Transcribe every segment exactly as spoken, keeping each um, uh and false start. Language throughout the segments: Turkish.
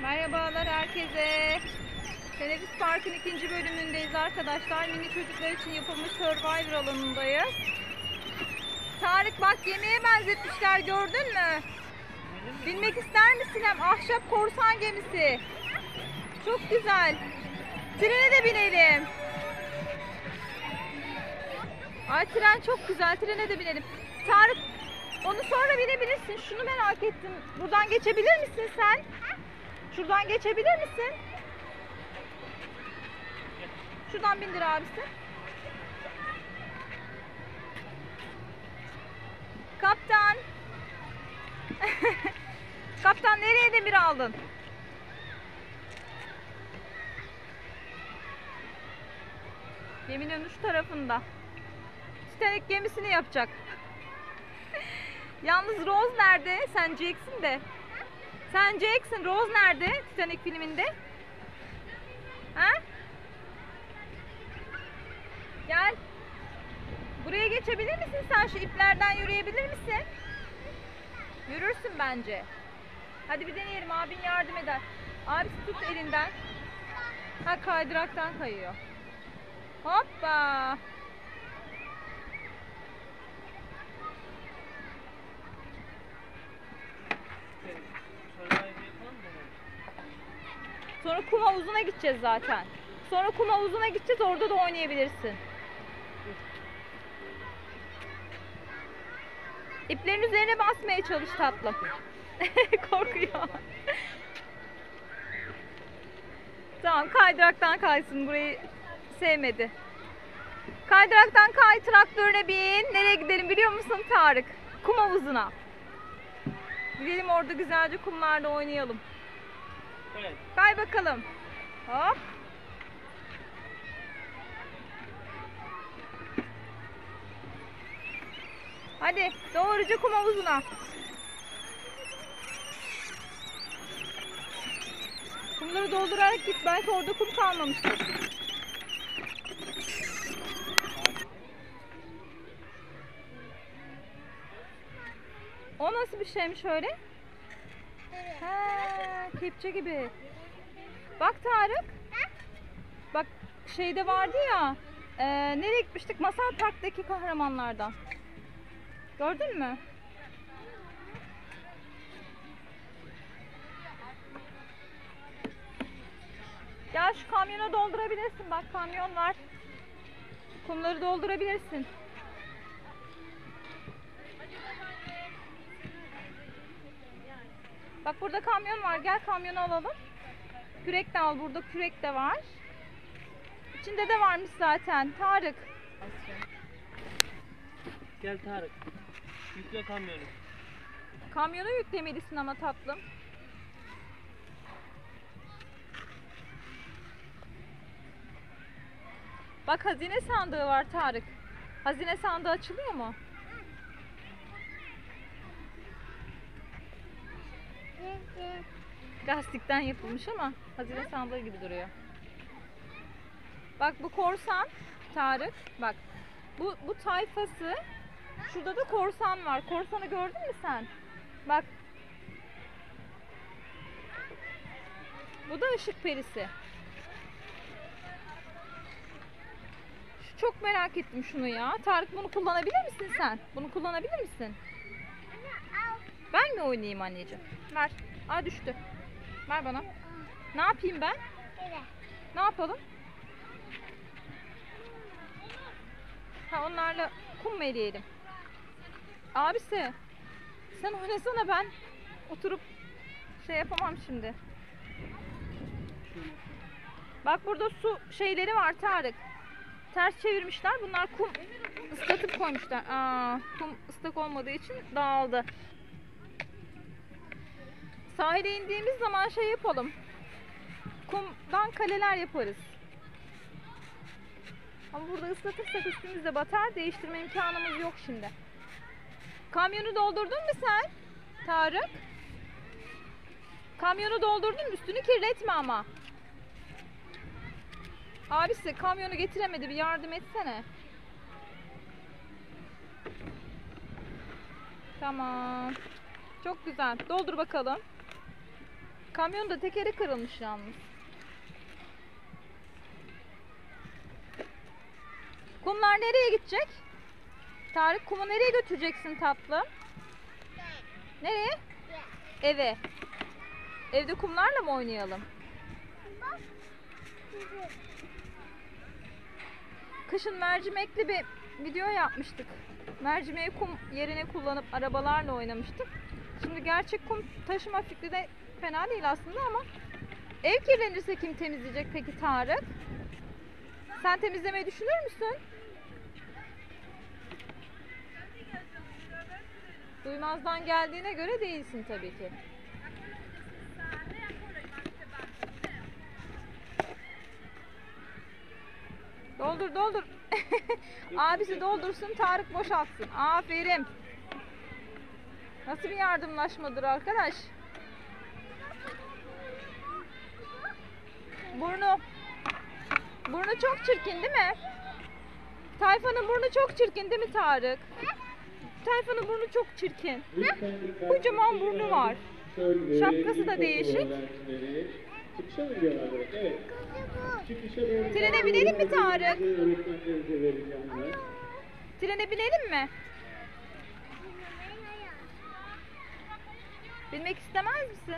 Merhabalar herkese. Teneffüs Park'ın ikinci bölümündeyiz arkadaşlar. Mini çocuklar için yapılmış Survivor alanındayız. Tarık bak, yemeğe benzetmişler, gördün mü? Binmek ister misin? Hem ahşap korsan gemisi. Çok güzel. Trene de binelim. Ay, tren çok güzel. Trene de binelim. Tarık, onu sonra binebilirsin. Şunu merak ettim. Buradan geçebilir misin sen? Şuradan geçebilir misin? Şuradan bindir abisi. Kaptan. Kaptan, nereye demir aldın? Geminin uç tarafında. Titanic gemisini yapacak. Yalnız Rose nerede? Sen Jack'sin de. Sen Jack'sin. Rose nerede Titanic filminde? Ha? Gel. Buraya geçebilir misin sen? Şu iplerden yürüyebilir misin? Yürürsün bence. Hadi bir deneyelim. Abin yardım eder. Abisi tut elinden. Ha, kaydıraktan kayıyor. Hoppa. Sonra kum havuzuna gideceğiz zaten. Sonra kum havuzuna gideceğiz, orada da oynayabilirsin. İplerin üzerine basmaya çalış tatlım. Korkuyor. Tamam, kaydıraktan kaysın, burayı sevmedi. Kaydıraktan kay, traktörüne bin. Nereye gidelim biliyor musun Tarık? Kum havuzuna. Gidelim, orada güzelce kumlarda oynayalım. Evet. Kay bakalım. Hop. Hadi doğruca kum havuzuna. Kumları doldurarak git. Belki orada kum kalmamıştır. O nasıl bir şeymiş öyle? He, kepçe gibi. Bak Tarık. Bak, şeyde vardı ya. E, nereye gitmiştik? Masal Park'taki kahramanlardan. Gördün mü? Gel, şu kamyona doldurabilirsin. Bak, kamyon var. Kumları doldurabilirsin. Bak, burada kamyon var. Gel, kamyonu alalım. Kürek de al. Burada kürek de var. İçinde de varmış zaten. Tarık. Gel Tarık. Yükle kamyonu. Kamyonu yüklemelisin ama tatlım. Bak, hazine sandığı var Tarık. Hazine sandığı açılıyor mu? Lastikten yapılmış ama hazine sandığı gibi duruyor. Bak, bu korsan Tarık. Bak, bu, bu tayfası. Şurada da korsan var. Korsanı gördün mü sen? Bak. Bu da ışık perisi. Şu, çok merak ettim şunu ya. Tarık, bunu kullanabilir misin sen? Bunu kullanabilir misin? Ben mi oynayayım anneciğim? Ver. Aa, düştü. Ver bana. Ne yapayım ben? Ne yapalım? Ha, onlarla kum mu eleyelim? Abisi, sen oynasana, ben oturup şey yapamam şimdi. Bak, burada su şeyleri var Tarık. Ters çevirmişler. Bunlar kum ıslatıp koymuşlar. Aa, kum ıslak olmadığı için dağıldı. Sahile indiğimiz zaman şey yapalım. Kumdan kaleler yaparız. Ama burada ıslatırsak üstümüzde batar. Değiştirme imkanımız yok şimdi. Kamyonu doldurdun mu sen Tarık? Kamyonu doldurdun mu? Üstünü kirletme ama. Abisi kamyonu getiremedi. Bir yardım etsene. Tamam. Çok güzel. Doldur bakalım. Kamyonun da tekeri kırılmış yalnız. Kumlar nereye gidecek? Tarık, kumu nereye götüreceksin tatlım? Nereye? Eve. Evde kumlarla mı oynayalım? Kışın mercimekli bir video yapmıştık. Mercimeği kum yerine kullanıp arabalarla oynamıştık. Şimdi gerçek kum taşıma fikri de fena değil aslında ama ev kirlenirse kim temizleyecek peki Tarık? Sen temizlemeyi düşünür müsün? Duymazdan geldiğine göre değilsin tabii ki. Doldur doldur. Abisi doldursun, Tarık boşaltsın. Aferin. Nasıl bir yardımlaşmadır arkadaş? Burnu. Burnu çok çirkin değil mi? Tayfan'ın burnu çok çirkin değil mi Tarık? Tayfan'ın burnu çok çirkin. Kocaman burnu var. Şapkası da değişik. Trene binelim mi Tarık? Trene binelim mi? Binmek istemez misin?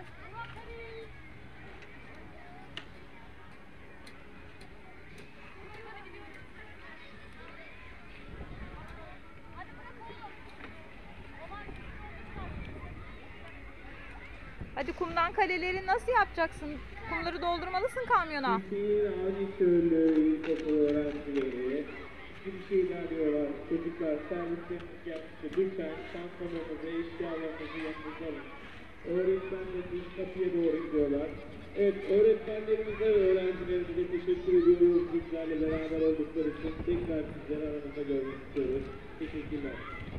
Hadi kumdan kaleleri nasıl yapacaksın? Kumları doldurmalısın kamyona. Ani Köylü İlkokul öğrencileri bir şeyler diyorlar. Çocuklar servisleriniz gelmişti. Lütfen çantalarınızı, eşyalarınızı yanınıza alın. Öğretmenlerimiz kapıya doğru gidiyorlar. Evet, öğretmenlerimize ve öğrencilerimize teşekkür ediyoruz. Bizlerle beraber oldukları için tekrar sizleri aramızda görmek istiyoruz. Teşekkürler.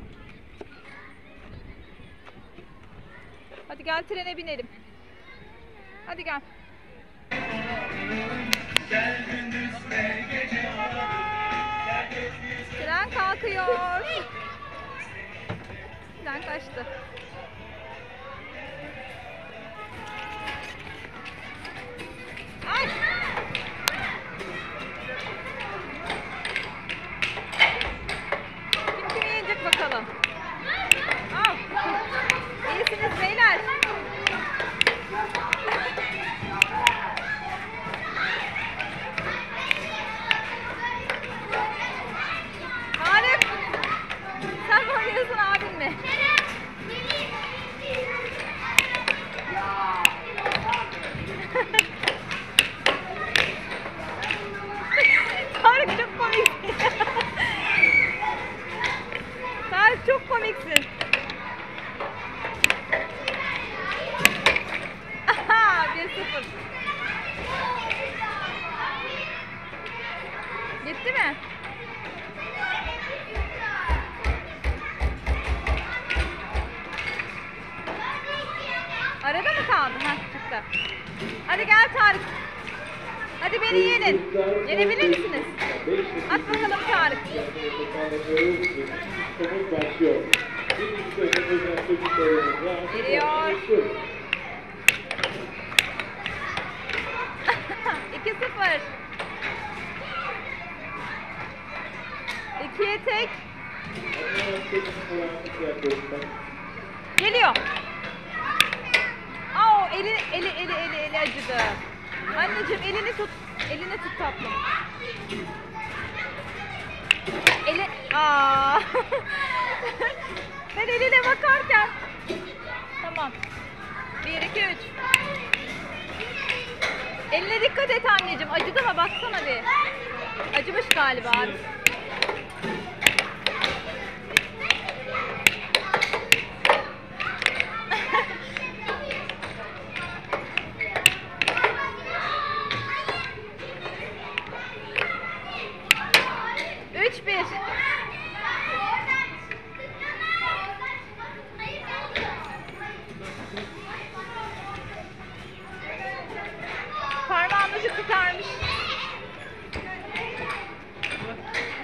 Hadi gel trene binelim. Hadi gel. Tren kalkıyor. Tren kaçtı. Ay! Kim kimi yenecek bakalım. Al. İyisiniz beyler. Tarık, sen mi oynuyorsun abin mi? Tarık çok komiksin. Tarık çok komiksin. Aha, bir sıfır. Gitti mi? Arada mı kaldı? Heh, çıktı. Hadi gel Tarık. Hadi beni yenin. Yenebilir misiniz? At bakalım Tarık. Geliyor. iki sıfır. ikiye tek. Geliyor. Aa, eli eli eli eli eli acıdı. Anneciğim elini tut. Elini tut tatlım. Eli aa. Ben eline bakarken. Tamam. bir iki üç. Eline dikkat et anneciğim. Acıdı mı? Baksana bir. Acımış galiba abi. üç bir. Parmağın ucu tutarmış.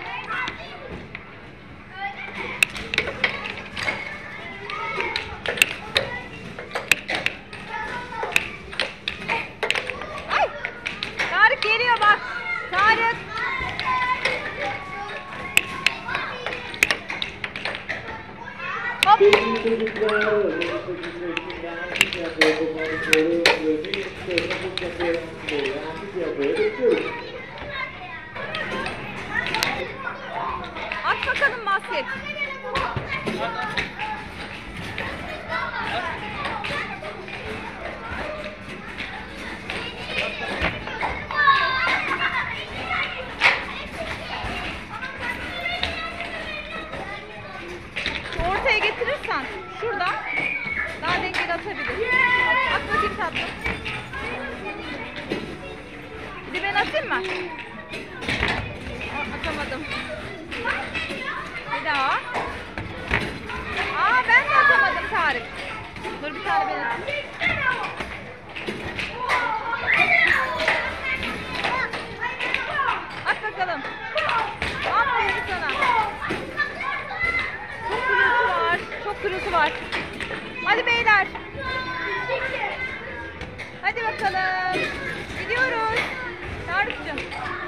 tatlım. Bir de ben atayım mı? Aa, atamadım. Bir daha. Aa ben de atamadım Tarık. Dur bir tane ben atayım. At bakalım. Aferin sana. Çok gürültü var. Çok gürültü var. Hadi beyler. Hadi bakalım. Gidiyoruz. Tarık'cığım.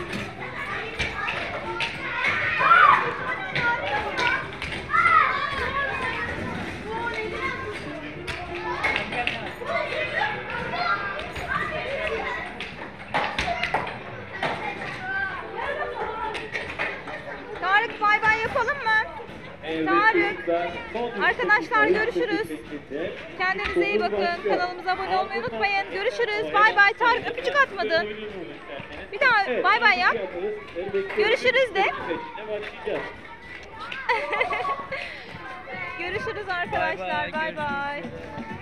Tarık bay bay yapalım mı? Tarık. Arkadaşlar görüşürüz. Kendinize iyi bakın. Kanalımıza abone olmayı unutmayın. Görüşürüz. Bay bay. Tarık öpücük atmadın. Bir daha bay bay yap. Görüşürüz de. Görüşürüz arkadaşlar. Bay bay.